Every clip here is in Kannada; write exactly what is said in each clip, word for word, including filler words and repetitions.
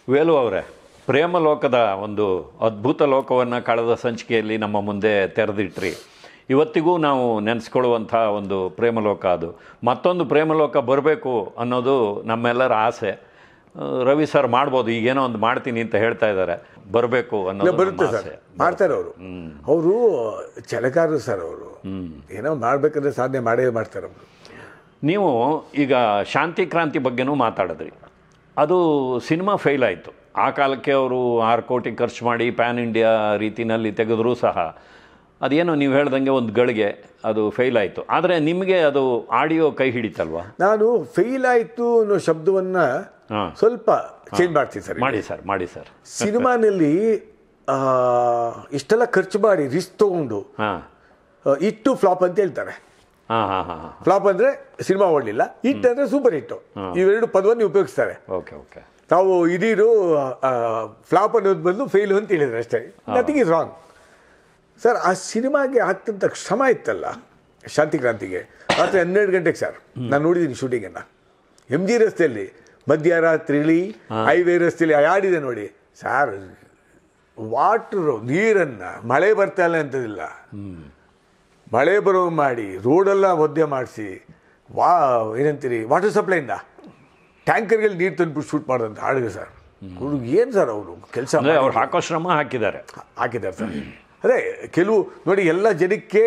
ವೇಲು ಅವರೇ, ಪ್ರೇಮಲೋಕದ ಒಂದು ಅದ್ಭುತ ಲೋಕವನ್ನು ಕಳೆದ ಸಂಚಿಕೆಯಲ್ಲಿ ನಮ್ಮ ಮುಂದೆ ತೆರೆದಿಟ್ರಿ. ಇವತ್ತಿಗೂ ನಾವು ನೆನೆಸ್ಕೊಳ್ಳುವಂಥ ಒಂದು ಪ್ರೇಮಲೋಕ ಅದು. ಮತ್ತೊಂದು ಪ್ರೇಮಲೋಕ ಬರಬೇಕು ಅನ್ನೋದು ನಮ್ಮೆಲ್ಲರ ಆಸೆ. ರವಿ ಸರ್ ಮಾಡ್ಬೋದು, ಈಗೇನೋ ಒಂದು ಮಾಡ್ತೀನಿ ಅಂತ ಹೇಳ್ತಾ ಇದ್ದಾರೆ, ಬರಬೇಕು ಅನ್ನೋದು ಬರುತ್ತೆ ಸರ್, ಮಾಡ್ತಾರೆ ಅವರು. ಅವರು ಛಲಗಾರರು ಸರ್, ಅವರು ಏನೋ ಮಾಡ್ಬೇಕಂದ್ರೆ ಸಾಧನೆ ಮಾಡೇ ಮಾಡ್ತಾರೆ ಅವರು. ನೀವು ಈಗ ಶಾಂತಿ ಕ್ರಾಂತಿ ಬಗ್ಗೆನೂ ಮಾತಾಡಿದ್ರಿ. ಅದು ಸಿನಿಮಾ ಫೇಲ್ ಆಯಿತು. ಆ ಕಾಲಕ್ಕೆ ಅವರು ಆರು ಕೋಟಿ ಖರ್ಚು ಮಾಡಿ ಪ್ಯಾನ್ ಇಂಡಿಯಾ ರೀತಿಯಲ್ಲಿ ತೆಗೆದರೂ ಸಹ ಅದೇನೋ ನೀವು ಹೇಳ್ದಂಗೆ ಒಂದು ಗಳಿಗೆ ಅದು ಫೇಲ್ ಆಯಿತು. ಆದರೆ ನಿಮಗೆ ಅದು ಆಡಿಯೋ ಕೈ ಹಿಡಿತಲ್ವಾ? ನಾನು ಫೇಲ್ ಆಯಿತು ಅನ್ನೋ ಶಬ್ದವನ್ನು ಸ್ವಲ್ಪ ಚೇಂಜ್ ಮಾಡ್ತೀನಿ ಸರ್. ಮಾಡಿ ಸರ್, ಮಾಡಿ ಸರ್. ಸಿನಿಮಾನಲ್ಲಿ ಇಷ್ಟೆಲ್ಲ ಖರ್ಚು ಮಾಡಿ ರಿಸ್ಕ್ ತೊಗೊಂಡು ಇಟ್ಟು ಫ್ಲಾಪ್ ಅಂತ ಹೇಳ್ತಾರೆ. ಹಾಂ ಹಾಂ ಹಾಂ ಫ್ಲಾಪ್ ಅಂದರೆ ಸಿನಿಮಾ ಓಡಲಿಲ್ಲ, ಹಿಟ್ ಅಂದರೆ ಸೂಪರ್ ಹಿಟ್ಟು. ಇವೆರಡು ಪದವನ್ನು ಉಪಯೋಗಿಸ್ತಾರೆ. ಓಕೆ ಓಕೆ ತಾವು ಇದೀರು ಫ್ಲಾಪ್ ಅನ್ನೋದು ಬಂದು ಫೇಲು ಅಂತ ಹೇಳಿದ್ರೆ ಅಷ್ಟೇ, ನಥಿಂಗ್ ಇಸ್ ರಾಂಗ್ ಸರ್. ಆ ಸಿನಿಮಾಗೆ ಆಗ್ತಂಥ ಶ್ರಮ ಇತ್ತಲ್ಲ, ಶಾಂತಿ ಕ್ರಾಂತಿಗೆ ರಾತ್ರಿ ಹನ್ನೆರಡು ಗಂಟೆಗೆ ಸರ್ ನಾನು ನೋಡಿದ್ದೀನಿ ಶೂಟಿಂಗನ್ನು. ಎಮ್ ಜಿ ರಸ್ತೆಯಲ್ಲಿ ಮಧ್ಯರಾತ್ರಿಲಿ ಹೈವೇ ರಸ್ತೆಯಲ್ಲಿ ಆಡಿದೆ ನೋಡಿ ಸರ್. ವಾಟ್ರು ನೀರನ್ನು ಮಳೆ ಬರ್ತಾ ಇಲ್ಲ ಅಂತದಿಲ್ಲ, ಮಳೆ ಬರೋ ಮಾಡಿ ರೋಡೆಲ್ಲ ಒದ್ದೆ ಮಾಡಿಸಿ ವಾ ಏನಂತೀರಿ ವಾಟರ್ ಸಪ್ಲೈಯಿಂದ ಟ್ಯಾಂಕರ್ಗಳು ನೀರು ತಂದುಬಿಟ್ಟು ಶೂಟ್ ಮಾಡೋದಂತ ಹಾಡಿದೆ ಸರ್. ಏನು ಸರ್ ಅವರು ಕೆಲಸ ಅವ್ರು ಹಾಕೋ ಶ್ರಮ ಹಾಕಿದ್ದಾರೆ ಹಾಕಿದ್ದಾರೆ ಸರ್. ಅದೇ ಕೆಲವು ನೋಡಿ, ಎಲ್ಲ ಜನಕ್ಕೆ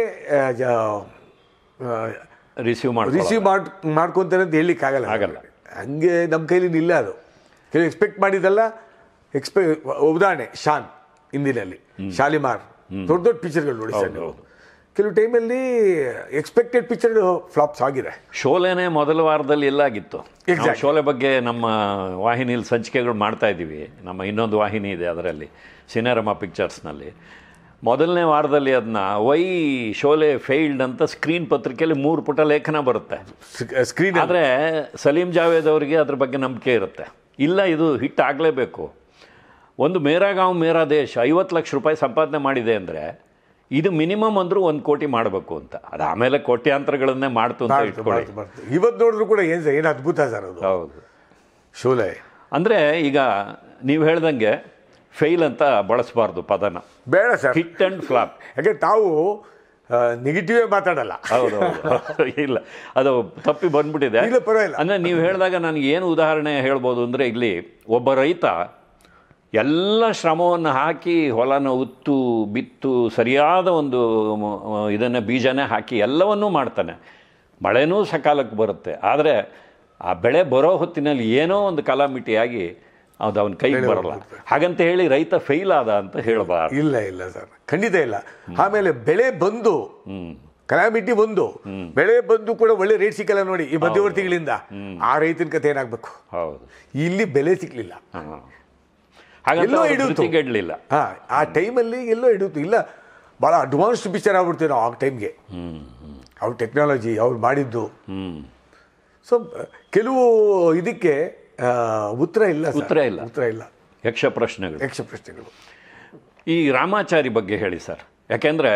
ರಿಸೀವ್ ಮಾಡಿ ರಿಸೀವ್ ಮಾಡಿ ಮಾಡ್ಕೊತಾರೆ ಅಂತ ಹೇಳಲಿಕ್ಕಾಗಲ್ಲ ಆಗಲ್ಲ. ಹಂಗೆ ನಮ್ಮ ಕೈಲಿ ಇಲ್ಲ ಅದು. ಕೆಲವು ಎಕ್ಸ್ಪೆಕ್ಟ್ ಮಾಡಿದ್ದಲ್ಲ. ಎಕ್ಸ್ಪೆ ಉದಾಹರಣೆ ಶಾನ್, ಹಿಂದಿನಲ್ಲಿ ಶಾಲಿಮಾರ್, ದೊಡ್ಡ ದೊಡ್ಡ ಪಿಕ್ಚರ್ಗಳು ನೋಡಿ ಸರ್ ನೀವು. ಕೆಲವು ಟೈಮಲ್ಲಿ ಎಕ್ಸ್ಪೆಕ್ಟೆಡ್ ಪಿಕ್ಚರ್ ಫ್ಲಾಪ್ಸ್ ಆಗಿದೆ. ಶೋಲೆನೇ ಮೊದಲ ವಾರದಲ್ಲಿ ಎಲ್ಲ ಆಗಿತ್ತು. ಶೋಲೆ ಬಗ್ಗೆ ನಮ್ಮ ವಾಹಿನಿಯಲ್ಲಿ ಸಂಚಿಕೆಗಳು ಮಾಡ್ತಾ ಇದ್ದೀವಿ. ನಮ್ಮ ಇನ್ನೊಂದು ವಾಹಿನಿ ಇದೆ, ಅದರಲ್ಲಿ ಸಿನೆರಮ ಪಿಕ್ಚರ್ಸ್ನಲ್ಲಿ ಮೊದಲನೇ ವಾರದಲ್ಲಿ ಅದನ್ನ ವೈ ಶೋಲೆ ಫೇಲ್ಡ್ ಅಂತ ಸ್ಕ್ರೀನ್ ಪತ್ರಿಕೆಯಲ್ಲಿ ಮೂರು ಪುಟ ಲೇಖನ ಬರುತ್ತೆ ಸ್ಕ್ರೀನ್. ಆದರೆ ಸಲೀಂ ಜಾವೇದ್ ಅವರಿಗೆ ಅದ್ರ ಬಗ್ಗೆ ನಂಬಿಕೆ ಇರುತ್ತೆ. ಇಲ್ಲ, ಇದು ಹಿಟ್ ಆಗಲೇಬೇಕು. ಒಂದು ಮೇರಾ ಗಾಂವ್ ಮೇರಾ ದೇಶ್ ಐವತ್ತು ಲಕ್ಷ ರೂಪಾಯಿ ಸಂಪಾದನೆ ಮಾಡಿದೆ ಅಂದರೆ ಇದು ಮಿನಿಮಮ್ ಅಂದರೂ ಒಂದು ಕೋಟಿ ಮಾಡಬೇಕು ಅಂತ. ಅದು ಆಮೇಲೆ ಕೋಟ್ಯಾಂತರಗಳನ್ನೇ ಮಾಡ್ತು ಅಂತ ಇಟ್ಕೊಳ್ಳಿ. ಇವತ್ತು ನೋಡಿದ್ರು ಕೂಡ ಏನು ಸರ್, ಏನು ಅದ್ಭುತ ಸರ್ ಅದು. ಹೌದು, ಶೋಲೆ ಅಂದರೆ ಈಗ ನೀವು ಹೇಳ್ದಂಗೆ ಫೇಲ್ ಅಂತ ಬಳಸಬಾರ್ದು ಪದನ, ಬೇಡ ಸರ್. Hit and flap. ಯಾಕೆ ತಾವು ನೆಗೆಟಿವೇ ಮಾತಾಡಲ್ಲ. ಹೌದು ಹೌದು, ಇಲ್ಲ ಅದು ತಪ್ಪಿ ಬಂದ್ಬಿಟ್ಟಿದೆ. ಇಲ್ಲ ಪರವಾಗಿಲ್ಲ. ಅಂದರೆ ನೀವು ಹೇಳಿದಾಗ ನನಗೆ ಏನು ಉದಾಹರಣೆ ಹೇಳ್ಬೋದು ಅಂದರೆ, ಇಲ್ಲಿ ಒಬ್ಬ ರೈತ ಎಲ್ಲ ಶ್ರಮವನ್ನು ಹಾಕಿ ಹೊಲನ ಉತ್ತು ಬಿತ್ತು ಸರಿಯಾದ ಒಂದು ಇದನ್ನು ಬೀಜನೇ ಹಾಕಿ ಎಲ್ಲವನ್ನೂ ಮಾಡ್ತಾನೆ. ಮಳೆನೂ ಸಕಾಲಕ್ಕೆ ಬರುತ್ತೆ. ಆದರೆ ಆ ಬೆಳೆ ಬರೋ ಹೊತ್ತಿನಲ್ಲಿ ಏನೋ ಒಂದು ಕಲಾಮಿಟಿಯಾಗಿ ಅದು ಅವನ ಕೈಗೆ ಬರಲ್ಲ. ಹಾಗಂತ ಹೇಳಿ ರೈತ ಫೇಲ್ ಆದ ಅಂತ ಹೇಳಬಾರ್ದು. ಇಲ್ಲ ಇಲ್ಲ ಸರ್, ಖಂಡಿತ ಇಲ್ಲ. ಆಮೇಲೆ ಬೆಳೆ ಬಂದು ಕಲಾಮಿಟಿ ಬಂದು ಬೆಳೆ ಬಂದು ಕೂಡ ಒಳ್ಳೆ ರೇಟ್ ಸಿಕ್ಕಲ್ಲ ನೋಡಿ ಈ ಮಧ್ಯವರ್ತಿಗಳಿಂದ. ಆ ರೈತನ ಕಥೆ ಏನಾಗಬೇಕು? ಹೌದು, ಇಲ್ಲಿ ಬೆಲೆ ಸಿಕ್ಕಲಿಲ್ಲ, ಎಲ್ಲೋ ಇಡುತ್ತಿಲ್ಲ. ಹಾ, ಆ ಟೈಮಲ್ಲಿ ಎಲ್ಲೋ ಇಡುತ್ತು. ಇಲ್ಲ, ಭಾಳ ಅಡ್ವಾನ್ಸ್ಡ್ ಪಿಕ್ಚರ್ ಆಗ್ಬಿಡ್ತೀವಿ ನಾವು ಆ ಟೈಮ್ಗೆ. ಅವ್ರ ಟೆಕ್ನಾಲಜಿ ಅವ್ರು ಮಾಡಿದ್ದು. ಸೊ ಕೆಲವು ಇದಕ್ಕೆ ಉತ್ತರ ಇಲ್ಲ, ಉತ್ತರ ಇಲ್ಲ, ಉತ್ತರ ಇಲ್ಲ. ಯಕ್ಷ ಪ್ರಶ್ನೆಗಳು ಯಕ್ಷ ಪ್ರಶ್ನೆಗಳು ಈ ರಾಮಾಚಾರಿ ಬಗ್ಗೆ ಹೇಳಿ ಸರ್. ಯಾಕೆಂದರೆ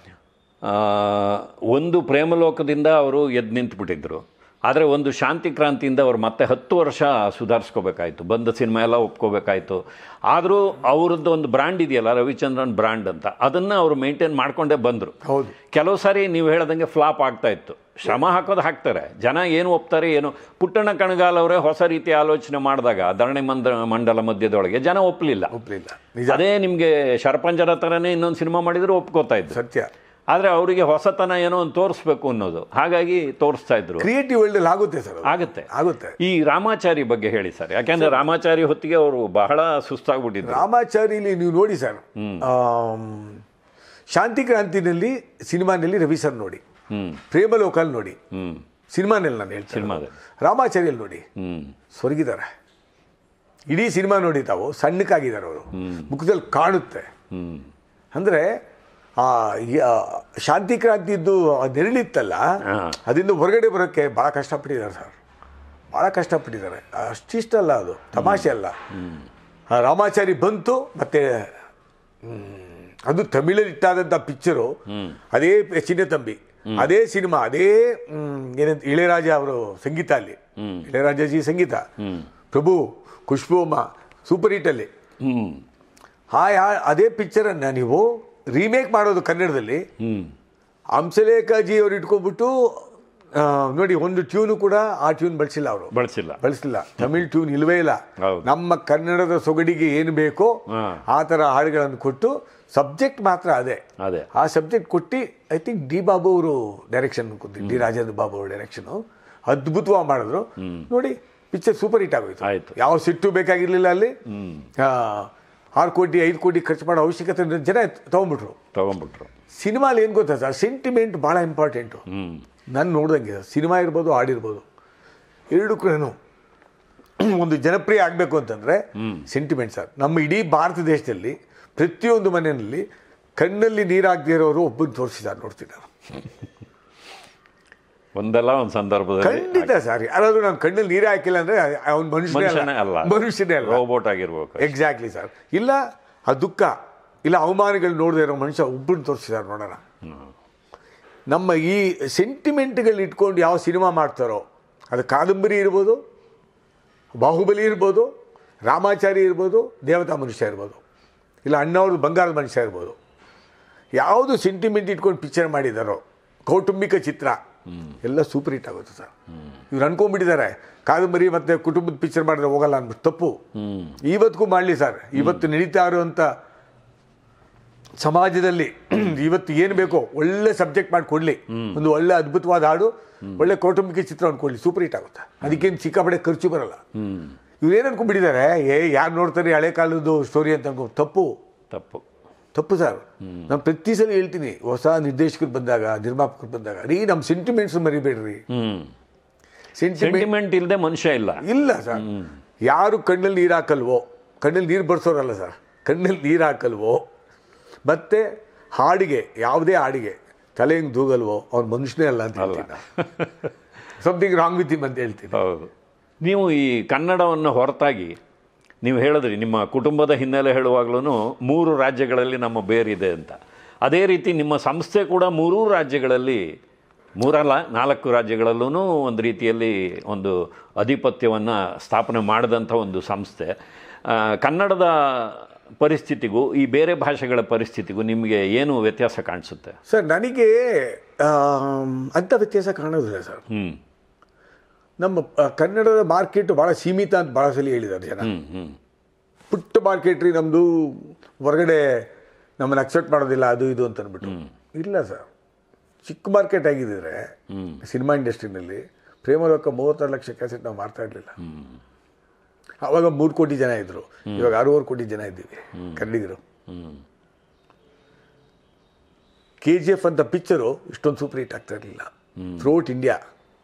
ಒಂದು ಪ್ರೇಮಲೋಕದಿಂದ ಅವರು ಎದ್ದು ನಿಂತುಬಿಟ್ಟಿದ್ರು. ಆದರೆ ಒಂದು ಶಾಂತಿ ಕ್ರಾಂತಿಯಿಂದ ಅವರು ಮತ್ತೆ ಹತ್ತು ವರ್ಷ ಸುಧಾರಿಸ್ಕೋಬೇಕಾಯ್ತು, ಬಂದ ಸಿನಿಮಾ ಎಲ್ಲ ಒಪ್ಕೋಬೇಕಾಯ್ತು. ಆದರೂ ಅವ್ರದ್ದು ಒಂದು ಬ್ರ್ಯಾಂಡ್ ಇದೆಯಲ್ಲ, ರವಿಚಂದ್ರನ್ ಬ್ರ್ಯಾಂಡ್ ಅಂತ, ಅದನ್ನು ಅವರು ಮೇಂಟೈನ್ ಮಾಡ್ಕೊಂಡೇ ಬಂದರು. ಹೌದು, ಕೆಲವು ಸಾರಿ ನೀವು ಹೇಳ್ದಂಗೆ ಫ್ಲಾಪ್ ಆಗ್ತಾ ಇತ್ತು. ಶ್ರಮ ಹಾಕೋದು ಹಾಕ್ತಾರೆ, ಜನ ಏನು ಒಪ್ತಾರೆ ಏನು. ಪುಟ್ಟಣ್ಣ ಕಣಗಾಲ್ ಅವರೇ ಹೊಸ ರೀತಿ ಆಲೋಚನೆ ಮಾಡಿದಾಗ ಧರಣಿ ಮಂದ ಮಂಡಲ ಮಧ್ಯದೊಳಗೆ ಜನ ಒಪ್ಪಲಿಲ್ಲ ಒಪ್ಪಲಿಲ್ಲ ಅದೇ ನಿಮಗೆ ಶರಪಂಜರ ಥರನೇ ಇನ್ನೊಂದು ಸಿನಿಮಾ ಮಾಡಿದ್ರು ಒಪ್ಕೋತಾ ಇದ್ರು. ಸತ್ಯ. ಆದರೆ ಅವರಿಗೆ ಹೊಸತನ ಏನೋ ಒಂದು ತೋರಿಸ್ಬೇಕು ಅನ್ನೋದು, ಹಾಗಾಗಿ ತೋರಿಸ್ತಾ ಇದ್ರು. ಕ್ರಿಯೇಟಿವ್ ವರ್ಲ್ಡ್ ಆಗುತ್ತೆ ಸರ್, ಆಗುತ್ತೆ ಆಗುತ್ತೆ. ಈ ರಾಮಾಚಾರಿ ಬಗ್ಗೆ ಹೇಳಿ ಸರ್. ಯಾಕೆಂದ್ರೆ ರಾಮಾಚಾರಿ ಹೊತ್ತಿಗೆ ಅವರು ಬಹಳ ಸುಸ್ತಾಗ್ಬಿಟ್ಟಿದ್ರು. ರಾಮಾಚಾರಿಲಿ ನೀವು ನೋಡಿ ಸರ್, ಶಾಂತಿ ಕ್ರಾಂತಿನಲ್ಲಿ ಸಿನಿಮಾನಲ್ಲಿ ರವಿ ಸರ್ ನೋಡಿ, ಪ್ರೇಮಲೋಕಲ್ ನೋಡಿ, ಸಿನಿಮಾನಲ್ಲಿ ನಾನು ಹೇಳ್ತೀನಿ, ಸಿನಿಮಾದಲ್ಲಿ ರಾಮಾಚಾರಿಯಲ್ಲಿ ನೋಡಿ ಸ್ವರ್ಗಿದ್ದಾರೆ. ಇಡೀ ಸಿನಿಮಾ ನೋಡಿ ತಾವು ಸಣ್ಣಕ್ಕಾಗಿದ್ದಾರೆ ಅವರು, ಮುಖದಲ್ಲಿ ಕಾಣುತ್ತೆ. ಅಂದರೆ ಆ ಶಾಂತಿ ಕ್ರಾಂತಿದ್ದು ನೆರಳಿತ್ತಲ್ಲ, ಅದರಿಂದ ಹೊರಗಡೆ ಬರೋಕ್ಕೆ ಭಾಳ ಕಷ್ಟಪಟ್ಟಿದ್ದಾರೆ ಸರ್, ಭಾಳ ಕಷ್ಟಪಟ್ಟಿದ್ದಾರೆ. ಅಷ್ಟಿಷ್ಟಲ್ಲ, ಅದು ತಮಾಷೆ ಅಲ್ಲ. ರಾಮಾಚಾರಿ ಬಂತು, ಮತ್ತು ಅದು ತಮಿಳಲ್ಲಿ ಇಟ್ಟಾದಂಥ ಪಿಕ್ಚರು, ಅದೇ ಚಿನ್ನತಂಬಿ, ಅದೇ ಸಿನಿಮಾ, ಅದೇ ಏನಂತ ಇಳೆಯರಾಜ ಅವರು ಸಂಗೀತ, ಅಲ್ಲಿ ಇಳೆಯರಾಜಾಜಿ ಸಂಗೀತ, ಪ್ರಭು, ಖುಷ್ಬೂಮ್ಮ, ಸೂಪರ್ ಹಿಟ್ಟಲ್ಲಿ. ಹ್ಞೂ ಆ ಅದೇ ಪಿಕ್ಚರನ್ನು ನೀವು ರೀಮೇಕ್ ಮಾಡೋದು ಕನ್ನಡದಲ್ಲಿ, ಹ್ಞೂ ಹಂಸಲೇಖಾಜಿ ಅವ್ರು ಇಟ್ಕೊಂಡ್ಬಿಟ್ಟು ನೋಡಿ, ಒಂದು ಟ್ಯೂನು ಕೂಡ ಆ ಟ್ಯೂನ್ ಬಳಸಿಲ್ಲ ಅವರು, ಬಳಸಿಲ್ಲ ಬಳಸಿಲ್ಲ ತಮಿಳ್ ಟ್ಯೂನ್ ಇಲ್ವೇ ಇಲ್ಲ. ನಮ್ಮ ಕನ್ನಡದ ಸೊಗಡಿಗೆ ಏನು ಬೇಕೋ ಆ ಥರ ಹಾಡುಗಳನ್ನು ಕೊಟ್ಟು, ಸಬ್ಜೆಕ್ಟ್ ಮಾತ್ರ ಅದೇ ಅದೇ ಆ ಸಬ್ಜೆಕ್ಟ್ ಕೊಟ್ಟು, ಐ ಥಿಂಕ್ ಡಿ ಬಾಬು ಅವರು ಡೈರೆಕ್ಷನ್ ಕೊಟ್ಟು, ಡಿ ರಾಜೇಂದ್ರ ಬಾಬು ಅವರು ಡೈರೆಕ್ಷನು ಅದ್ಭುತವಾಗಿ ಮಾಡಿದ್ರು. ನೋಡಿ ಪಿಕ್ಚರ್ ಸೂಪರ್ ಹಿಟ್ ಆಗೋಯ್ತು. ಆಯಿತು, ಯಾವ ಸಿಟ್ಟು ಬೇಕಾಗಿರ್ಲಿಲ್ಲ ಅಲ್ಲಿ. ಆರು ಕೋಟಿ ಐದು ಕೋಟಿ ಖರ್ಚು ಮಾಡೋ ಅವಶ್ಯಕತೆ ಜನ ತೊಗೊಂಡ್ಬಿಟ್ರು ತೊಗೊಂಡ್ಬಿಟ್ರು ಸಿನಿಮಾಲಿ ಏನು ಗೊತ್ತಾ ಸರ್, ಸೆಂಟಿಮೆಂಟ್ ಭಾಳ ಇಂಪಾರ್ಟೆಂಟು. ನಾನು ನೋಡ್ದಂಗೆ ಸಿನಿಮಾ ಇರ್ಬೋದು, ಹಾಡಿರ್ಬೋದು, ಎರಡು ಕೂಡ ಒಂದು ಜನಪ್ರಿಯ ಆಗಬೇಕು ಅಂತಂದರೆ ಸೆಂಟಿಮೆಂಟ್ ಸರ್. ನಮ್ಮ ಇಡೀ ಭಾರತ ದೇಶದಲ್ಲಿ ಪ್ರತಿಯೊಂದು ಮನೆಯಲ್ಲಿ ಕಣ್ಣಲ್ಲಿ ನೀರಾಗದೇ ಇರೋರು ಒಬ್ಬನ ತೋರಿಸಿದ್ದಾರೆ, ನೋಡ್ತೀನಿ ನಾನು ಒಂದಲ್ಲ ಒಂದು ಸಂದರ್ಭದಲ್ಲಿ. ಖಂಡಿತ ಸರ್, ಯಾರಾದರೂ ನಾನು ಕಣ್ಣಲ್ಲಿ ನೀರೇ ಹಾಕಿಲ್ಲ ಅಂದರೆ ಅವ್ನು ಮನುಷ್ಯನೇ ಅಲ್ಲ, ಮನುಷ್ಯನೇ ಅಲ್ಲ, ರೋಬೋಟ್ ಆಗಿರ್ಬೇಕು. Exactly sir. ಇಲ್ಲ ಆ ದುಃಖ ಇಲ್ಲ ಅವಮಾನಗಳು ನೋಡದೇ ಇರೋ ಮನುಷ್ಯ ಒಬ್ಬನ ತೋರಿಸಿದ್ದಾರೆ ನೋಡೋಣ. ನಮ್ಮ ಈ ಸೆಂಟಿಮೆಂಟ್ಗಳು ಇಟ್ಕೊಂಡು ಯಾವ ಸಿನಿಮಾ ಮಾಡ್ತಾರೋ, ಅದು ಕಾದಂಬರಿ ಇರ್ಬೋದು, ಬಾಹುಬಲಿ ಇರ್ಬೋದು, ರಾಮಾಚಾರಿ ಇರ್ಬೋದು, ದೇವತಾ ಮನುಷ್ಯ ಇರ್ಬೋದು, ಇಲ್ಲ ಅಣ್ಣವ್ರದ್ದು ಬಂಗಾರದ ಮನುಷ್ಯ ಇರ್ಬೋದು, ಯಾವುದು ಸೆಂಟಿಮೆಂಟ್ ಇಟ್ಕೊಂಡು ಪಿಕ್ಚರ್ ಮಾಡಿದಾರೋ, ಕೌಟುಂಬಿಕ ಚಿತ್ರ ಎಲ್ಲ ಸೂಪರ್ ಹಿಟ್ ಆಗುತ್ತೆ ಸರ್. ಇವ್ರು ಅನ್ಕೊಂಡ್ಬಿಟ್ಟಿದ್ದಾರೆ ಕಾದಂಬರಿ ಮತ್ತು ಕುಟುಂಬದ ಪಿಕ್ಚರ್ ಮಾಡಿದ್ರೆ ಹೋಗಲ್ಲ ಅಂದ್ಬಿಟ್ಟು. ತಪ್ಪು. ಇವತ್ತಿಗೂ ಮಾಡಲಿ ಸರ್. ಇವತ್ತು ನಡೀತಾ ಇರುವಂಥ ಸಮಾಜದಲ್ಲಿ ಇವತ್ತು ಏನು ಬೇಕೋ ಒಳ್ಳೆ ಸಬ್ಜೆಕ್ಟ್ ಮಾಡಿ ಕೊಡಲಿ, ಒಂದು ಒಳ್ಳೆ ಅದ್ಭುತವಾದ ಹಾಡು, ಒಳ್ಳೆ ಕೌಟುಂಬಿಕ ಚಿತ್ರವನ್ನು ಕೊಡಲಿ, ಸೂಪರ್ ಹಿಟ್ ಆಗುತ್ತೆ. ಅದಕ್ಕೇನು ಸಿಕ್ಕಾಪಟ್ಟೆ ಖರ್ಚು ಬರಲ್ಲ. ಇವ್ರೇನು ಅನ್ಕೊಂಡ್ಬಿಟ್ಟಿದ್ದಾರೆ, ಏ ಯಾರು ನೋಡ್ತಾರೆ ಹಳೆ ಕಾಲದ್ದು ಸ್ಟೋರಿ ಅಂತ ಅನ್ಕೊ. ತಪ್ಪು ತಪ್ಪು ತಪ್ಪು ಸರ್. ನಾನು ಪ್ರತಿ ಸಲ ಹೇಳ್ತೀನಿ, ಹೊಸ ನಿರ್ದೇಶಕರು ಬಂದಾಗ, ನಿರ್ಮಾಪಕರು ಬಂದಾಗ, ರೀ ನಮ್ಮ ಸೆಂಟಿಮೆಂಟ್ಸ್ ಮರಿಬೇಡ್ರಿ. ಸೆಂಟಿಮೆಂಟ್ ಇಲ್ಲದೆ ಮನುಷ್ಯ ಇಲ್ಲ ಇಲ್ಲ ಸರ್. ಯಾರು ಕಣ್ಣಲ್ಲಿ ನೀರು ಹಾಕಲ್ವೋ, ಕಣ್ಣಲ್ಲಿ ನೀರು ಬರ್ಸೋರಲ್ಲ ಸರ್, ಕಣ್ಣಲ್ಲಿ ನೀರು ಹಾಕಲ್ವೋ, ಮತ್ತು ಹಾಡಿಗೆ ಯಾವುದೇ ಹಾಡಿಗೆ ತಲೆ ಹಿಂಗೆ ದೂಗಲ್ವೋ ಅವ್ನು ಮನುಷ್ಯನೇ ಅಲ್ಲ ಅಂತ ಹೇಳ್ತೀನಿ. ಸಮಥಿಂಗ್ ರಾಂಗ್ ವಿತ್ ಹಿಮ್ ಅಂತ ಹೇಳ್ತೀನಿ. ಹೌದು. ನೀವು ಈ ಕನ್ನಡವನ್ನು ಹೊರತಾಗಿ ನೀವು ಹೇಳಿದ್ರಿ ನಿಮ್ಮ ಕುಟುಂಬದ ಹಿನ್ನೆಲೆ ಹೇಳುವಾಗ್ಲೂ ಮೂರು ರಾಜ್ಯಗಳಲ್ಲಿ ನಮ್ಮ ಬೇರಿದೆ ಅಂತ. ಅದೇ ರೀತಿ ನಿಮ್ಮ ಸಂಸ್ಥೆ ಕೂಡ ಮೂರೂ ರಾಜ್ಯಗಳಲ್ಲಿ, ಮೂರಲ್ಲ ನಾಲ್ಕು ರಾಜ್ಯಗಳಲ್ಲೂ ಒಂದು ರೀತಿಯಲ್ಲಿ ಒಂದು ಅಧಿಪತ್ಯವನ್ನು ಸ್ಥಾಪನೆ ಮಾಡಿದಂಥ ಒಂದು ಸಂಸ್ಥೆ. ಕನ್ನಡದ ಪರಿಸ್ಥಿತಿಗೂ ಈ ಬೇರೆ ಭಾಷೆಗಳ ಪರಿಸ್ಥಿತಿಗೂ ನಿಮಗೆ ಏನು ವ್ಯತ್ಯಾಸ ಕಾಣಿಸುತ್ತೆ ಸರ್? ನನಗೆ ಅಂಥ ವ್ಯತ್ಯಾಸ ಕಾಣೋದಿಲ್ಲ ಸರ್. ಹ್ಞೂ ನಮ್ಮ ಕನ್ನಡದ ಮಾರ್ಕೆಟ್ ಭಾಳ ಸೀಮಿತ ಅಂತ ಭಾಳ ಸಲ ಹೇಳಿದ್ದಾರೆ ಜನ. ಪುಟ್ಟ ಮಾರ್ಕೆಟ್ ರೀ ನಮ್ಮದು, ಹೊರಗಡೆ ನಮ್ಮನ್ನು ಅಕ್ಸೆಪ್ಟ್ ಮಾಡೋದಿಲ್ಲ ಅದು ಇದು ಅಂತ ಅಂದ್ಬಿಟ್ಟು. ಇಲ್ಲ ಸರ್, ಚಿಕ್ಕ ಮಾರ್ಕೆಟ್ ಆಗಿದ್ದರೆ ಸಿನಿಮಾ ಇಂಡಸ್ಟ್ರಿನಲ್ಲಿ ಪ್ರೇಮಲೋಕ ಮೂವತ್ತಾರು ಲಕ್ಷ ಕ್ಯಾಸೆಟ್ ನಾವು ಮಾರ್ತಾ ಇರಲಿಲ್ಲ. ಆವಾಗ ಮೂರು ಕೋಟಿ ಜನ ಇದ್ದರು, ಇವಾಗ ಆರೂವರೆ ಕೋಟಿ ಜನ ಇದ್ದೀವಿ ಕನ್ನಡಿಗರು. ಕೆ ಜಿ ಎಫ್ ಅಂತ ಪಿಕ್ಚರು ಇಷ್ಟೊಂದು ಸೂಪರ್ ಹಿಟ್ ಆಗ್ತಾ ಇರಲಿಲ್ಲ. ಥ್ರೂಔಟ್ ಇಂಡಿಯಾ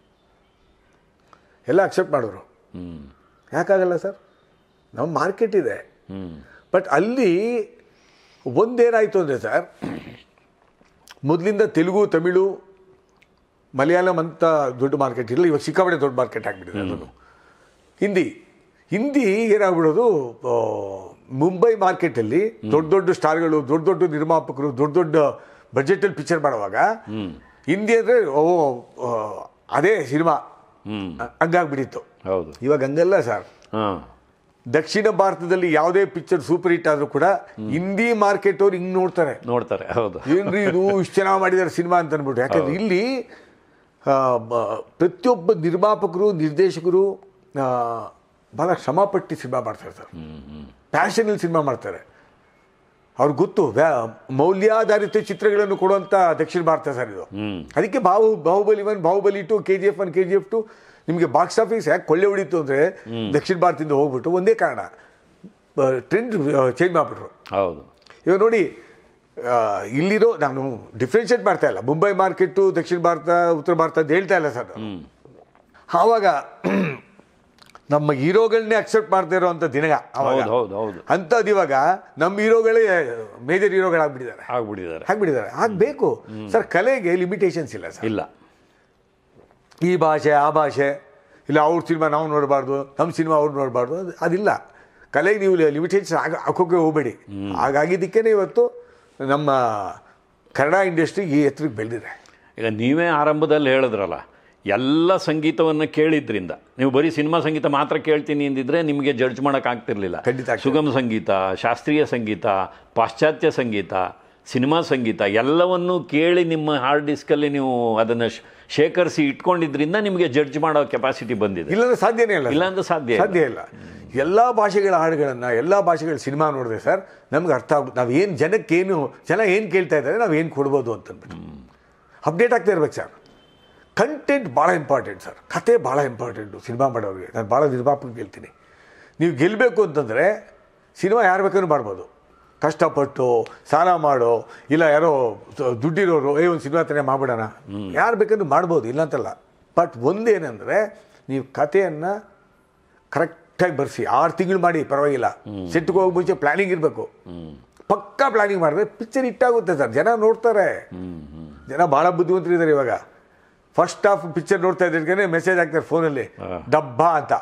ಎಲ್ಲ ಅಕ್ಸೆಪ್ಟ್ ಮಾಡೋರು. ಯಾಕಾಗಲ್ಲ ಸರ್? ನಮ್ಮ ಮಾರ್ಕೆಟ್ ಇದೆ. ಬಟ್ ಅಲ್ಲಿ ಒಂದೇನಾಯಿತು ಅಂದರೆ ಸರ್, ಮೊದಲಿಂದ ತೆಲುಗು, ತಮಿಳು, ಮಲಯಾಳಂ ಅಂತ ದೊಡ್ಡ ಮಾರ್ಕೆಟ್ ಇರಲಿಲ್ಲ. ಇವಾಗ ಸಿಕ್ಕಾಪಟ್ಟೆ ದೊಡ್ಡ ಮಾರ್ಕೆಟ್ ಆಗಿಬಿಟ್ಟಿದೆ. ಅದನ್ನು ಹಿಂದಿ ಹಿಂದಿ ಏನಾಗ್ಬಿಡೋದು, ಮುಂಬೈ ಮಾರ್ಕೆಟಲ್ಲಿ ದೊಡ್ಡ ದೊಡ್ಡ ಸ್ಟಾರ್ಗಳು, ದೊಡ್ಡ ದೊಡ್ಡ ನಿರ್ಮಾಪಕರು, ದೊಡ್ಡ ದೊಡ್ಡ ಬಜೆಟಲ್ಲಿ ಪಿಕ್ಚರ್ ಮಾಡುವಾಗ ಹಿಂದಿ ಅಂದರೆ ಓ ಅದೇ ಸಿನಿಮಾ ಹಂಗಾಗ್ಬಿಟ್ಟಿತ್ತು. ಹೌದು. ಇವಾಗ ಹಂಗಲ್ಲ ಸರ್. ದಕ್ಷಿಣ ಭಾರತದಲ್ಲಿ ಯಾವುದೇ ಪಿಕ್ಚರ್ ಸೂಪರ್ ಹಿಟ್ ಆದರೂ ಕೂಡ ಹಿಂದಿ ಮಾರ್ಕೆಟ್ ಅವ್ರು ಹಿಂಗೆ ನೋಡ್ತಾರೆ ನೋಡ್ತಾರೆ ಹೌದು, ಏನ್ರಿ ಇದು ಇಷ್ಟು ಚೆನ್ನಾಗಿ ಮಾಡಿದ್ದಾರೆ ಸಿನಿಮಾ ಅಂತ ಅಂದ್ಬಿಟ್ಟು. ಯಾಕಂದ್ರೆ ಇಲ್ಲಿ ಪ್ರತಿಯೊಬ್ಬ ನಿರ್ಮಾಪಕರು, ನಿರ್ದೇಶಕರು ಭಾಳ ಶ್ರಮಪಟ್ಟು ಸಿನಿಮಾ ಮಾಡ್ತಾರೆ ಸರ್. ಪ್ಯಾಷನಲ್ಲಿ ಸಿನಿಮಾ ಮಾಡ್ತಾರೆ. ಅವ್ರಿಗೆ ಗೊತ್ತು ಮೌಲ್ಯಾಧಾರಿತ ಚಿತ್ರಗಳನ್ನು ಕೊಡುವಂಥ ದಕ್ಷಿಣ ಭಾರತ ಸರ್ ಇದು. ಅದಕ್ಕೆ ಬಾಹು Baahubali one, Baahubali two, K G F one, K G F two ನಿಮಗೆ ಬಾಕ್ಸ್ ಆಫೀಸ್ ಯಾಕೆ ಕೊಳ್ಳೆ ಹೊಡಿತು ಅಂದರೆ ದಕ್ಷಿಣ ಭಾರತದಿಂದ ಹೋಗ್ಬಿಟ್ಟು ಒಂದೇ ಕಾರಣ, ಟ್ರೆಂಡ್ ಚೇಂಜ್ ಮಾಡಿಬಿಟ್ರು. ಹೌದು. ಇವಾಗ ನೋಡಿ, ಇಲ್ಲಿರೋ ನಾನು ಡಿಫ್ರೆನ್ಷಿಯೇಟ್ ಮಾಡ್ತಾ ಇಲ್ಲ, ಮುಂಬೈ ಮಾರ್ಕೆಟು ದಕ್ಷಿಣ ಭಾರತ ಉತ್ತರ ಭಾರತ ಅಂತ ಹೇಳ್ತಾ ಇಲ್ಲ ಸರ್. ಆವಾಗ ನಮ್ಮ ಹೀರೋಗಳನ್ನೇ ಅಕ್ಸೆಪ್ಟ್ ಮಾಡ್ತಾ ಇರೋವಂಥ ದಿನ ಅವಾಗ. ಅಂಥದ್ದು ಇವಾಗ ನಮ್ಮ ಹೀರೋಗಳೇ ಮೇಜರ್ ಹೀರೋಗಳಾಗ್ಬಿಟ್ಟಿದ್ದಾರೆ ಆಗ್ಬಿಟ್ಟಿದ್ದಾರೆ ಆಗ್ಬಿಟ್ಟಿದ್ದಾರೆ ಆಗಬೇಕು ಸರ್. ಕಲೆಗೆ ಲಿಮಿಟೇಷನ್ಸ್ ಇಲ್ಲ ಸರ್. ಇಲ್ಲ, ಈ ಭಾಷೆ ಆ ಭಾಷೆ ಇಲ್ಲ, ಅವ್ರ ಸಿನಿಮಾ ನಾವು ನೋಡಬಾರ್ದು, ನಮ್ಮ ಸಿನಿಮಾ ಅವ್ರು ನೋಡಬಾರ್ದು, ಅದು ಅದಿಲ್ಲ. ಕಲೆಗೆ ನೀವು ಲಿಮಿಟೇಷನ್ಸ್ ಆಗ ಹಾಕೋಕೆ ಹೋಗಬೇಡಿ. ಹಾಗಾಗಿದ್ದಕ್ಕೇ ಇವತ್ತು ನಮ್ಮ ಕನ್ನಡ ಇಂಡಸ್ಟ್ರಿ ಈ ಎತ್ತರಕ್ಕೆ ಬೆಳೆದಿದೆ. ಈಗ ನೀವೇ ಆರಂಭದಲ್ಲಿ ಹೇಳಿದ್ರಲ್ಲ, ಎಲ್ಲ ಸಂಗೀತವನ್ನು ಕೇಳಿದ್ರಿಂದ, ನೀವು ಬರೀ ಸಿನಿಮಾ ಸಂಗೀತ ಮಾತ್ರ ಕೇಳ್ತೀನಿ ಅಂದಿದ್ರೆ ನಿಮಗೆ ಜಡ್ಜ್ ಮಾಡೋಕ್ಕಾಗ್ತಿರ್ಲಿಲ್ಲ. ಸುಗಮ ಸಂಗೀತ, ಶಾಸ್ತ್ರೀಯ ಸಂಗೀತ, ಪಾಶ್ಚಾತ್ಯ ಸಂಗೀತ, ಸಿನಿಮಾ ಸಂಗೀತ ಎಲ್ಲವನ್ನೂ ಕೇಳಿ ನಿಮ್ಮ ಹಾರ್ಡ್ ಡಿಸ್ಕಲ್ಲಿ ನೀವು ಅದನ್ನು ಶೇಖರಿಸಿ ಇಟ್ಕೊಂಡಿದ್ರಿಂದ ನಿಮಗೆ ಜಡ್ಜ್ ಮಾಡೋ ಕೆಪಾಸಿಟಿ ಬಂದಿದೆ. ಇಲ್ಲಾಂದ್ರೆ ಸಾಧ್ಯನೇ ಇಲ್ಲ. ಇಲ್ಲಾಂದ್ರೆ ಸಾಧ್ಯ ಸಾಧ್ಯ ಇಲ್ಲ. ಎಲ್ಲ ಭಾಷೆಗಳ ಹಾಡುಗಳನ್ನು, ಎಲ್ಲ ಭಾಷೆಗಳ ಸಿನಿಮಾ ನೋಡಿದ್ರೆ ಸರ್ ನಮ್ಗೆ ಅರ್ಥ ಆಗುತ್ತೆ. ನಾವು ಏನು ಜನಕ್ಕೇನು, ಜನ ಏನು ಕೇಳ್ತಾ ಇದ್ದಾರೆ, ನಾವು ಏನು ಕೊಡ್ಬೋದು ಅಂತಂದ್ಬಿಟ್ಟು ಅಪ್ಡೇಟ್ ಆಗ್ತಾ ಇರ್ಬೇಕು ಸರ್. ಕಂಟೆಂಟ್ ಭಾಳ ಇಂಪಾರ್ಟೆಂಟ್ ಸರ್, ಕತೆ ಭಾಳ ಇಂಪಾರ್ಟೆಂಟು ಸಿನಿಮಾ ಮಾಡೋರಿಗೆ. ನಾನು ಭಾಳ ನಿರ್ಮಾಪಕ ಹೇಳ್ತೀನಿ, ನೀವು ಗೆಲ್ಲಬೇಕು ಅಂತಂದರೆ ಸಿನಿಮಾ ಯಾರು ಬೇಕಾದ್ರೂ ಮಾಡ್ಬೋದು. ಕಷ್ಟಪಟ್ಟು ಸಾಲ ಮಾಡೋ, ಇಲ್ಲ ಯಾರೋ ದುಡ್ಡಿರೋರು ಏ ಒಂದು ಸಿನಿಮಾ ತಾನೇ ಮಾಡ್ಬಿಡೋಣ, ಯಾರು ಬೇಕಂದ್ರೂ ಮಾಡ್ಬೋದು, ಇಲ್ಲ ಅಂತಲ್ಲ. ಬಟ್ ಒಂದೇನೆಂದರೆ ನೀವು ಕಥೆಯನ್ನು ಕರೆಕ್ಟಾಗಿ ಬರೆಸಿ, ಆರು ತಿಂಗಳು ಮಾಡಿ ಪರವಾಗಿಲ್ಲ. ಸೆಟ್ಗೆ ಹೋಗಿ ಮುಂಚೆ ಪ್ಲ್ಯಾನಿಂಗ್ ಇರಬೇಕು, ಪಕ್ಕಾ ಪ್ಲ್ಯಾನಿಂಗ್ ಮಾಡಿದ್ರೆ ಪಿಕ್ಚರ್ ಹಿಟ್ಟಾಗುತ್ತೆ ಸರ್. ಜನ ನೋಡ್ತಾರೆ, ಜನ ಭಾಳ ಬುದ್ಧಿವಂತರಿದ್ದಾರೆ ಇವಾಗ. ಫಸ್ಟ್ ಹಾಫ್ ಪಿಕ್ಚರ್ ನೋಡ್ತಾ ಇದ್ದಕ್ಕೆ ಮೆಸೇಜ್ ಹಾಕ್ತಾರೆ ಫೋನಲ್ಲಿ ಡಬ್ಬ ಅಂತ.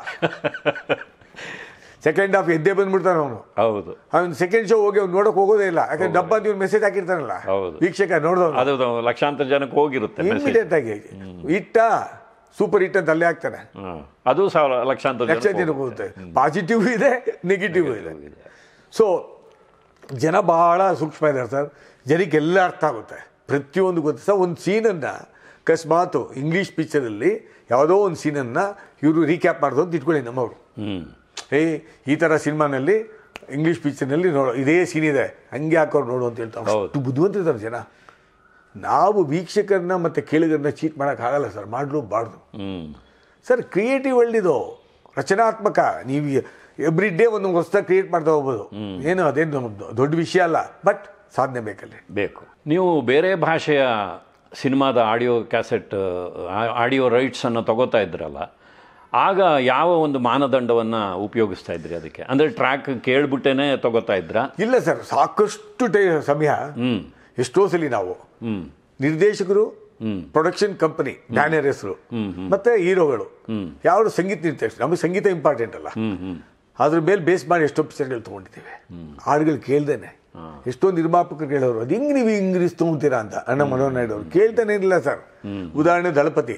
ಸೆಕೆಂಡ್ ಹಾಫ್ ಎದ್ದೇ ಬಂದ್ಬಿಡ್ತಾನೆ ಅವನು. ಹೌದು, ಅವ್ನು ಸೆಕೆಂಡ್ ಶೋ ಹೋಗಿ ಅವ್ನು ನೋಡೋಕೆ ಹೋಗೋದೇ ಇಲ್ಲ, ಯಾಕಂದ್ರೆ ಡಬ್ಬ ಅಂತ ಇವ್ನು ಮೆಸೇಜ್ ಹಾಕಿರ್ತಾನಲ್ಲ, ವೀಕ್ಷಕ ನೋಡಿದವನು. ಅದು ಲಕ್ಷಾಂತರ ಜನಕ್ಕೆ ಹೋಗಿರುತ್ತೆ. ಇಮಿಡಿಯೇಟ್ ಆಗಿ ಹಿಟ್ಟ, ಸೂಪರ್ ಹಿಟ್ ಅಂತ ಅಲ್ಲೇ ಆಗ್ತಾನೆ. ಅದು ಸಾವಿರ ಲಕ್ಷಾಂತರ ಲಕ್ಷ ಜನಕ್ಕೆ ಹೋಗುತ್ತೆ. ಪಾಸಿಟಿವ್ ಇದೆ, ನೆಗೆಟಿವ್ ಇದೆ. ಸೊ ಜನ ಭಾಳ ಸೂಕ್ಷ್ಮ ಇದ್ದಾರೆ ಸರ್, ಜನಕ್ಕೆಲ್ಲ ಅರ್ಥ ಆಗುತ್ತೆ, ಪ್ರತಿಯೊಂದು ಗೊತ್ತು ಸರ್. ಒಂದು ಸೀನನ್ನು ಅಕಸ್ಮಾತು ಇಂಗ್ಲೀಷ್ ಪಿಕ್ಚರಲ್ಲಿ ಯಾವುದೋ ಒಂದು ಸೀನನ್ನು ಇವರು ರೀಕ್ಯಾಪ್ ಮಾಡೋದು ಅಂತ ಇಟ್ಕೊಳ್ಳಿ ನಮ್ಮವರು. ಏ ಈ ಥರ ಸಿನಿಮಾನಲ್ಲಿ ಇಂಗ್ಲೀಷ್ ಪಿಕ್ಚರ್ನಲ್ಲಿ ನೋಡೋ ಇದೇ ಸೀನ್ ಇದೆ, ಹಂಗೆ ಹಾಕೋರು ನೋಡು ಅಂತ ಹೇಳ್ತಾರೆ. ಅಷ್ಟು ಬುದ್ಧಿವಂತಿರ್ತಾರೆ ಜನ. ನಾವು ವೀಕ್ಷಕರನ್ನ ಮತ್ತು ಕೇಳಿಗರನ್ನ ಚೀಟ್ ಮಾಡೋಕ್ಕಾಗಲ್ಲ ಸರ್, ಮಾಡಲೂಬಾರ್ದು ಸರ್. ಕ್ರಿಯೇಟಿವ್ ವರ್ಲ್ಡ್ ಇದು, ರಚನಾತ್ಮಕ. ನೀವು ಎವ್ರಿ ಡೇ ಒಂದು ಹೊಸದಾಗಿ ಕ್ರಿಯೇಟ್ ಮಾಡ್ತಾ ಹೋಗ್ಬೋದು, ಏನು ಅದೇನು ದೊಡ್ಡ ವಿಷಯ ಅಲ್ಲ. ಬಟ್ ಸಾಧನೆ ಬೇಕಲ್ಲಿ ಬೇಕು. ನೀವು ಬೇರೆ ಭಾಷೆಯ ಸಿನಿಮಾದ ಆಡಿಯೋ ಕ್ಯಾಸೆಟ್, ಆಡಿಯೋ ರೈಟ್ಸನ್ನು ತಗೋತಾ ಇದ್ರಲ್ಲ, ಆಗ ಯಾವ ಒಂದು ಮಾನದಂಡವನ್ನು ಉಪಯೋಗಿಸ್ತಾ ಇದ್ರಿ ಅದಕ್ಕೆ? ಅಂದರೆ ಟ್ರ್ಯಾಕ್ ಕೇಳ್ಬಿಟ್ಟೇನೆ ತಗೋತಾ ಇದ್ರಾ? ಇಲ್ಲ ಸರ್, ಸಾಕಷ್ಟು ಟೈ ಸಮಯ ಎಷ್ಟೋ ಸಲ ನಾವು ನಿರ್ದೇಶಕರು, ಪ್ರೊಡಕ್ಷನ್ ಕಂಪನಿ, ಬ್ಯಾನರ್ ಹೆಸರು, ಮತ್ತೆ ಹೀರೋಗಳು, ಯಾರು ಸಂಗೀತ ನಿರ್ದೇಶಕ. ನಮಗೆ ಸಂಗೀತ ಇಂಪಾರ್ಟೆಂಟ್ ಅಲ್ಲ, ಅದ್ರ ಮೇಲೆ ಬೇಸ್ ಮಾಡಿ ಎಷ್ಟೋ ಪಿಕ್ಚರ್ಗಳು ತೊಗೊಂಡಿದ್ದೀವಿ. ಹಾಡುಗಳು ಕೇಳ್ದೇನೆ ಎಷ್ಟೋ ನಿರ್ಮಾಪಕರು ಕೇಳೋರು, ಅದು ಹಿಂಗೆ ನೀವು ಇಂಗ್ಲೀಷ್ ತೊಗೊತೀರಾ ಅಂತ. ಅಣ್ಣ ಮನೋಹರ್ ನಾಯ್ಡು ಅವರು ಕೇಳ್ತಾನೆ ಇಲ್ಲ ಸರ್. ಉದಾಹರಣೆ ದಳಪತಿ,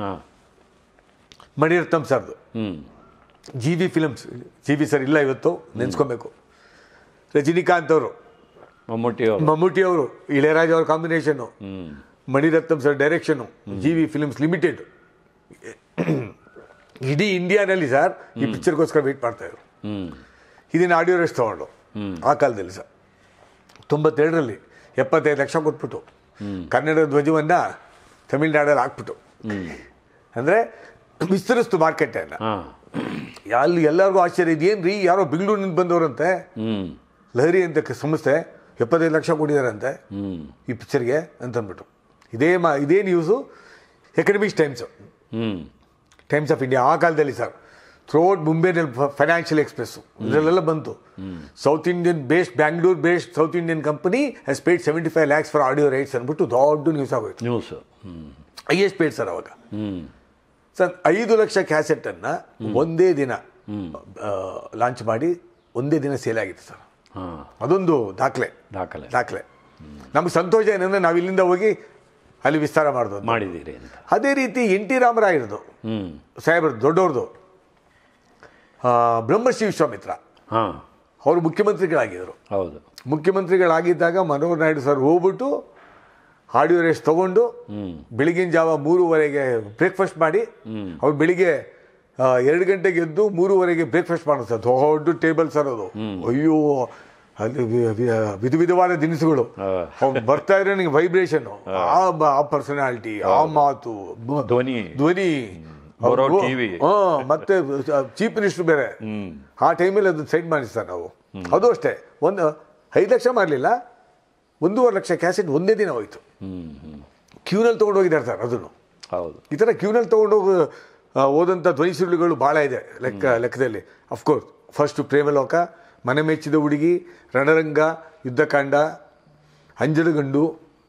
ಮಣಿರತ್ನಂ ಸರ್ದು, G V films, G V sir ಇಲ್ಲ ಇವತ್ತು, ನೆನೆಸ್ಕೊಬೇಕು. ರಜನಿಕಾಂತ್ ಅವರು, ಮಮ್ಮೂಟಿ ಅವರು, ಮಮ್ಮೂಟಿ ಅವರು, ಇಳೆಯರಾಜ ಅವ್ರ combination, Mani Ratnam sir direction, G V films limited. ಇಡೀ ಇಂಡಿಯಾನಲ್ಲಿ ಸರ್ ಈ ಪಿಕ್ಚರ್ಗೋಸ್ಕರ ವೇಟ್ ಮಾಡ್ತಾಯಿದ್ರು. ಇದನ್ನು ಆಡಿಯೋ ರೆಸ್ಟ್ ತೊಗೊಂಡು ಆ ಕಾಲದಲ್ಲಿ ಸರ್ ತೊಂಬತ್ತೆರಡರಲ್ಲಿ ಎಪ್ಪತ್ತೈದು ಲಕ್ಷ ಕೊಟ್ಬಿಟ್ಟು ಕನ್ನಡ ಧ್ವಜವನ್ನು ತಮಿಳ್ನಾಡಲ್ಲಿ ಹಾಕ್ಬಿಟ್ಟು, ಅಂದರೆ ವಿಸ್ತರಿಸ್ತು ಮಾರ್ಕೆಟನ್ನು. ಅಲ್ಲಿ ಎಲ್ಲರಿಗೂ ಆಶ್ಚರ್ಯ, ಇದೇನು ರೀ ಯಾರೋ ಬೆಂಗಳೂರಿನಿಂದ ಬಂದವರಂತೆ, ಲಹರಿ ಅಂತ ಸಂಸ್ಥೆ ಎಪ್ಪತ್ತೈದು ಲಕ್ಷ ಕೊಟ್ಟಿದ್ದಾರಂತೆ ಈ ಪಿಕ್ಚರ್ಗೆ ಅಂತಂದ್ಬಿಟ್ಟು. ಇದೇ ಮಾ ಇದೇ news economics times, times of India ಆ ಕಾಲದಲ್ಲಿ ಸರ್. ಥ್ರೂಔಟ್ ಮುಂಬೈನಲ್ಲಿ ಫೈನಾನ್ಷಿಯಲ್ ಎಕ್ಸ್ಪ್ರೆಸ್ಸು ಇದರಲ್ಲೆಲ್ಲ ಬಂತು. South Indian based, Bangalore based South Indian company has paid seventy five lakhs for audio rights ಅಂದ್ಬಿಟ್ಟು ದೊಡ್ಡ ನ್ಯೂಸ್ ಆಗೋಯ್ತು. ನ್ಯೂಸ್ ಹೈಯೆಸ್ಟ್ ಪೇಡ್ ಸರ್ ಅವಾಗ. ಸರ್ ಐದು ಲಕ್ಷ ಕ್ಯಾಸೆಟನ್ನು ಒಂದೇ ದಿನ ಲಾಂಚ್ ಮಾಡಿ ಒಂದೇ ದಿನ ಸೇಲ್ ಆಗಿತ್ತು ಸರ್. ಅದೊಂದು ದಾಖಲೆ ದಾಖಲೆ ದಾಖಲೆ ನಮ್ಗೆ ಸಂತೋಷ ಏನಂದರೆ ನಾವು ಇಲ್ಲಿಂದ ಹೋಗಿ ಅಲ್ಲಿ ವಿಸ್ತಾರ ಮಾಡೋದು ಮಾಡಿದ್ದೀರಿ ಅಂತ. ಅದೇ ರೀತಿ ಎನ್ ಟಿ ರಾಮರಾಯರದು ಸಾಹೇಬ್ರದ್ದು ದೊಡ್ಡವ್ರದ್ದು ಬ್ರಹ್ಮಶ್ರೀ ವಿಶ್ವಾಮಿತ್ರ, ಹಾಂ, ಅವರು ಮುಖ್ಯಮಂತ್ರಿಗಳಾಗಿದ್ದರು. ಹೌದು, ಮುಖ್ಯಮಂತ್ರಿಗಳಾಗಿದ್ದಾಗ ಮನೋಹರ್ ನಾಯ್ಡು ಸರ್ ಹೋಗ್ಬಿಟ್ಟು ಆಡಿಯೋ ರೇಸ್ ತೊಗೊಂಡು ಬೆಳಗಿನ ಜಾವ ಮೂರುವರೆಗೆ ಬ್ರೇಕ್ಫಾಸ್ಟ್ ಮಾಡಿ, ಅವ್ರು ಬೆಳಿಗ್ಗೆ ಎರಡು ಗಂಟೆಗೆ ಎದ್ದು ಮೂರುವರೆಗೆ ಬ್ರೇಕ್ಫಾಸ್ಟ್ ಮಾಡೋದು ಸರ್. ದೊಡ್ಡ ಟೇಬಲ್ ಸರ್ ಅದು. ಅಯ್ಯೋ, ಅಲ್ಲಿ ವಿಧ ವಿಧವಾದ ದಿನಸುಗಳು ಅವ್ನು ಬರ್ತಾ ಇದ್ರೆ ನನಗೆ ವೈಬ್ರೇಷನ್ನು, ಆ ಪರ್ಸನಾಲಿಟಿ, ಆ ಮಾತು, ಧ್ವನಿ ಧ್ವನಿ ಹಾಂ, ಮತ್ತೆ ಚೀಫ್ ಮಿನಿಸ್ಟರ್ ಬೇರೆ. ಆ ಟೈಮಲ್ಲಿ ಅದನ್ನ ಸೈಡ್ ಮಾಡಿಸ್ತಾರೆ ನಾವು. ಅದು ಅಷ್ಟೇ, ಒಂದು ಐದು ಲಕ್ಷ ಮಾಡಲಿಲ್ಲ, ಒಂದೂವರೆ ಲಕ್ಷ ಕ್ಯಾಸೆಟ್ ಒಂದೇ ದಿನ ಹೋಯ್ತು. ಕ್ಯೂನಲ್ಲಿ ತೊಗೊಂಡೋಗಿದ್ದಾರೆ ಸರ್ ಅದನ್ನು. ಹೌದು, ಈ ಥರ ಕ್ಯೂನಲ್ಲಿ ತೊಗೊಂಡೋಗಿ ಓದಂಥ ಧ್ವನಿ ಸುರುಳುಗಳು ಭಾಳ ಇದೆ ಲೆಕ್ಕ ಲೆಕ್ಕದಲ್ಲಿ. ಅಫ್ಕೋರ್ಸ್ ಫಸ್ಟು ಪ್ರೇಮಲೋಕ, ಮನೆ ಮೆಚ್ಚಿದ ಹುಡುಗಿ, ರಣರಂಗ, ಯುದ್ಧಕಾಂಡ, ಅಂಜನಗಂಡು,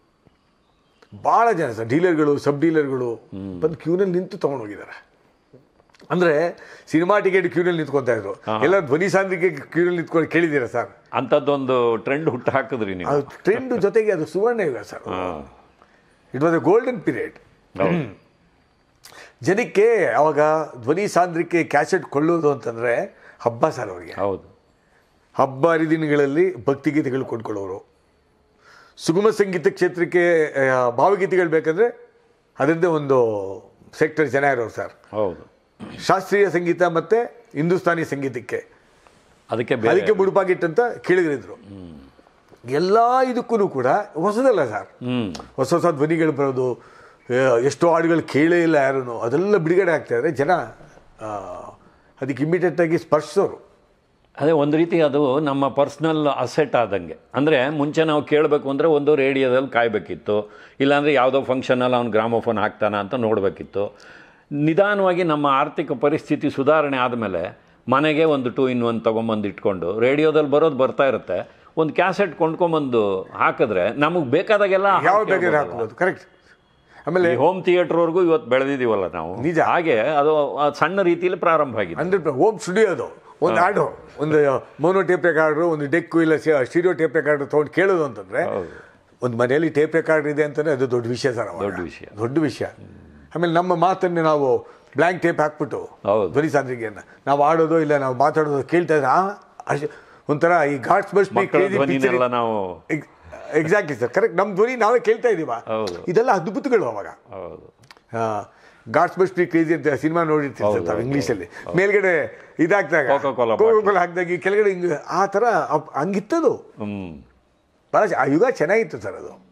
ಭಾಳ ಜನ ಸರ್ ಡೀಲರ್ಗಳು, ಸಬ್ ಡೀಲರ್ಗಳು ಬಂದು ಕ್ಯೂನಲ್ಲಿ ನಿಂತು ತೊಗೊಂಡೋಗಿದ್ದಾರೆ. ಅಂದರೆ ಸಿನಿಮಾ ಟಿಕೆಟ್ ಕ್ಯೂನಲ್ಲಿ ನಿಂತ್ಕೊತಾ ಇದ್ರು. ಎಲ್ಲ ಧ್ವನಿ ಸಾಂದ್ರಿಕೆ ಕ್ಯೂನಲ್ಲಿ ನಿಂತ್ಕೊಂಡು ಕೇಳಿದ್ದೀರಾ ಸರ್? ಅಂಥದ್ದೊಂದು ಟ್ರೆಂಡ್ ಹುಟ್ಟು ಹಾಕಿದ್ರಿ ನೀವು. ಅದು ಟ್ರೆಂಡ್ ಜೊತೆಗೆ ಅದು ಸುವರ್ಣ ಯುಗ sir. It was a golden period. ಜನಕ್ಕೆ ಅವಾಗ ಧ್ವನಿ ಸಾಂದ್ರಿಕೆ ಕ್ಯಾಸೆಟ್ ಕೊಳ್ಳೋದು ಅಂತಂದರೆ ಹಬ್ಬ ಸರ್ ಅವರಿಗೆ. ಹೌದು. ಹಬ್ಬ ಹರಿದಿನಗಳಲ್ಲಿ ಭಕ್ತಿಗೀತೆಗಳು ಕೊಂಡ್ಕೊಳ್ಳೋರು, ಸುಗಮ ಸಂಗೀತ ಕ್ಷೇತ್ರಕ್ಕೆ ಭಾವಗೀತೆಗಳು ಬೇಕಂದರೆ ಅದರದ್ದೇ ಒಂದು ಸೆಕ್ಟರ್ ಜನ ಇರೋರು ಸರ್. ಹೌದು. ಶಾಸ್ತ್ರೀಯ ಸಂಗೀತ ಮತ್ತು ಹಿಂದೂಸ್ತಾನಿ ಸಂಗೀತಕ್ಕೆ ಅದಕ್ಕೆ ಅದಕ್ಕೆ ಮುಡುಪಾಗಿಟ್ಟಂತ ಕೇಳಿಗರಿದ್ರು. ಎಲ್ಲ ಇದಕ್ಕೂ ಕೂಡ ಹೊಸದಲ್ಲ ಸರ್, ಹೊಸ ಹೊಸ ಧ್ವನಿಗಳು ಬರೋದು, ಎಷ್ಟೋ ಹಾಡುಗಳು ಕೇಳೇ ಇಲ್ಲ ಯಾರೂ, ಅದೆಲ್ಲ ಬಿಡುಗಡೆ ಆಗ್ತಾಯಿದ್ರೆ ಜನ ಅದಕ್ಕೆ ಇಮಿಡಿಯೇಟಾಗಿ ಸ್ಪರ್ಶಿಸೋರು. ಅದೇ ಒಂದು ರೀತಿ ಅದು ನಮ್ಮ ಪರ್ಸ್ನಲ್ ಅಸೆಟ್ ಆದಂಗೆ. ಅಂದರೆ ಮುಂಚೆ ನಾವು ಕೇಳಬೇಕು ಅಂದರೆ ಒಂದು ರೇಡಿಯೋದಲ್ಲಿ ಕಾಯಬೇಕಿತ್ತು, ಇಲ್ಲಾಂದರೆ ಯಾವುದೋ ಫಂಕ್ಷನಲ್ಲಿ ಅವ್ನು ಗ್ರಾಮೋಫೋನ್ ಹಾಕ್ತಾನ ಅಂತ ನೋಡಬೇಕಿತ್ತು. ನಿಧಾನವಾಗಿ ನಮ್ಮ ಆರ್ಥಿಕ ಪರಿಸ್ಥಿತಿ ಸುಧಾರಣೆ ಆದಮೇಲೆ ಮನೆಗೆ ಒಂದು ಟೂ ಇನ್ ಒನ್ ತೊಗೊಂಬಂದು ಇಟ್ಕೊಂಡು ರೇಡಿಯೋದಲ್ಲಿ ಬರೋದು ಬರ್ತಾ ಇರುತ್ತೆ, ಒಂದು ಕ್ಯಾಸೆಟ್ ಕೊಂಡ್ಕೊಂಬಂದು ಹಾಕಿದ್ರೆ ನಮಗೆ ಬೇಕಾದಾಗೆಲ್ಲ ಯಾವ ಬೇಕಾದ್ರೆ ಹಾಕ್ಬೋದು. ಕರೆಕ್ಟ್. ಆಮೇಲೆ ಹೋಮ್ ಥಿಯೇಟ್ರ್ವರೆಗೂ ಇವತ್ತು ಬೆಳೆದಿದ್ದೀವಲ್ಲ ನಾವು. ನಿಜ. ಹಾಗೆ ಅದು ಸಣ್ಣ ರೀತಿಯಲ್ಲಿ ಪ್ರಾರಂಭ ಆಗಿದೆ. ಅಂದರೆ ಹೋಮ್ ಸ್ಟುಡಿಯೋದು ಒಂದು ಹಾಡು, ಒಂದು ಮೋನೋ ಟೇಪ್ ರೆಕಾರ್ಡ್ರು, ಒಂದು ಡೆಕ್ಕು ಇಲ್ಲ ಸ್ಟೀರಿಯೋ ಟೇಪ್ ರೆಕಾರ್ಡ್ರು ತೊಗೊಂಡು ಕೇಳೋದು ಅಂತಂದರೆ, ಒಂದು ಮನೆಯಲ್ಲಿ ಟೇಪ್ ರೆಕಾರ್ಡ್ ಇದೆ ಅಂತಂದರೆ ಅದು ದೊಡ್ಡ ವಿಷಯ ಸರ್. ದೊಡ್ಡ ವಿಷಯ, ದೊಡ್ಡ ವಿಷಯ. ಆಮೇಲೆ ನಮ್ಮ ಮಾತನ್ನು ನಾವು ಬ್ಲ್ಯಾಂಕ್ ಟೇಪ್ ಹಾಕ್ಬಿಟ್ಟು ಧ್ವನಿ ಸಾಂದ್ರಿಕೆಯನ್ನು ನಾವು ಆಡೋದು ಇಲ್ಲ ನಾವು ಮಾತಾಡೋದು ಕೇಳ್ತಾ ಇದ್ರೆ ಅಷ್ಟು ಒಂಥರ ಈ ಗಾಡ್ಸ್ ಬಸ್ಟ್ ನಾವು ಎಕ್ಸಾಕ್ಟ್ಲಿ ಸರ್, ಕರೆಕ್ಟ್. ನಮ್ಮ ಧ್ವನಿ ನಾವೇ ಕೇಳ್ತಾ ಇದೀವ, ಇದೆಲ್ಲ ಅದ್ಭುತಗಳು ಅವಾಗ. ಗಾಡ್ಸ್ ಬಸ್ಟ್ ಬಿ ಕ್ರೇಜಿ ಅಂತ ಸಿನಿಮಾ ನೋಡಿರ್ತೀವಿ ಸರ್ ನಾವು ಇಂಗ್ಲೀಷಲ್ಲಿ. ಮೇಲ್ಗಡೆ ಇದಾಗ್ದಾಗ ಕೋಕೋ ಹಾಕಿದಾಗ ಕೆಳಗಡೆ ಹಿಂಗೆ ಆ ಥರ ಹಂಗಿತ್ತದು. ಭಾಳ ಆ ಯುಗ ಚೆನ್ನಾಗಿತ್ತು ಸರ್ ಅದು.